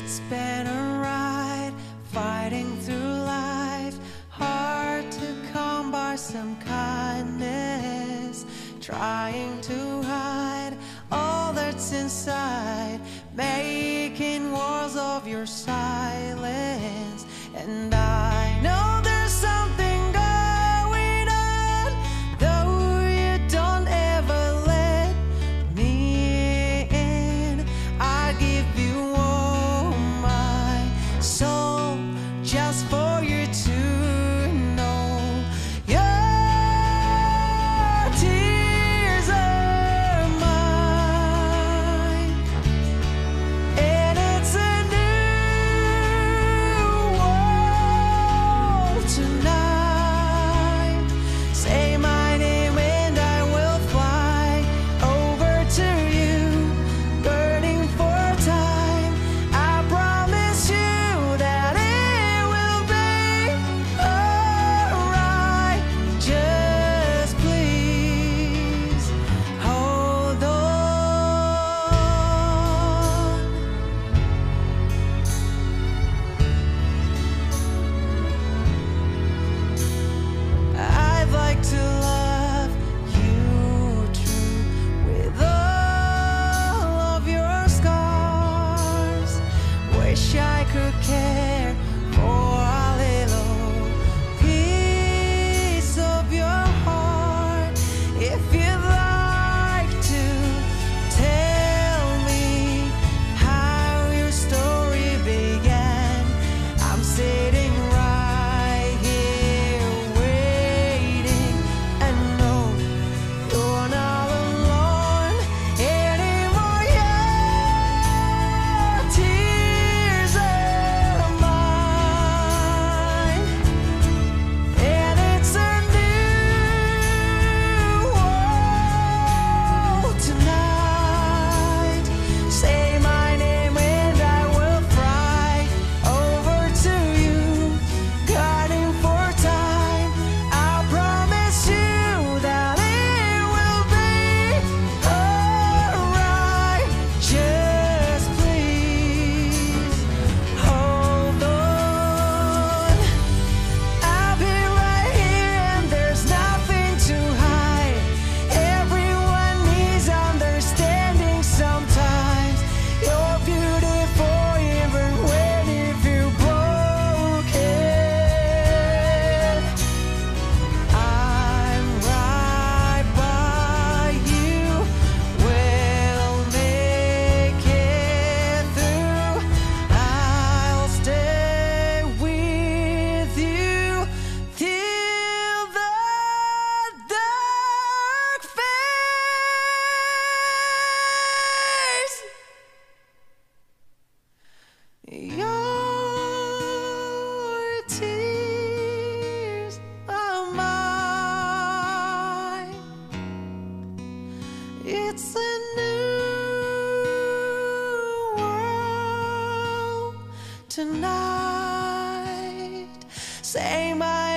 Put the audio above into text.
It's been a ride, fighting through life, hard to come by some kindness, trying to hide all that's inside, making wars of your silence. And I know there's something going on, though you don't ever let me in. I give you all my soul just for you to know. Your tears are mine, and it's a new world tonight. Say my name and I will fly over to you, burning for time. I promise you that it will be alright. Just please hold on. I'd like to love you true with all of your scars. Wish I could care for a little piece of your heart. If you'd like to tell me how your story began, I'm sitting right here waiting. And no, you're not alone anymore. Your tears are mine, and it's a new world tonight. Say my name and I will fly over to you, guarding for time. I promise you that it will be alright. Just please hold on. I'll be right here and there's nothing to hide. Everyone needs understanding sometimes. You're beautiful even when you feel broken. I'm right by you. We'll make it through. I'll stay with you till the dark fades. Your tears are mine. It's a new world tonight. Say my